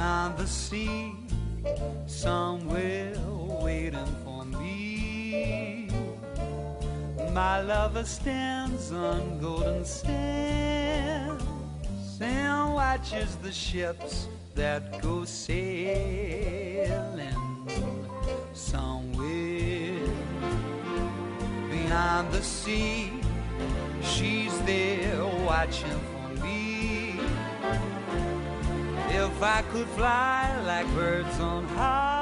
beyond the sea, somewhere waiting for me. My lover stands on golden sands and watches the ships that go sailing. Somewhere beyond the sea, she's there watching for me. If I could fly like birds on high,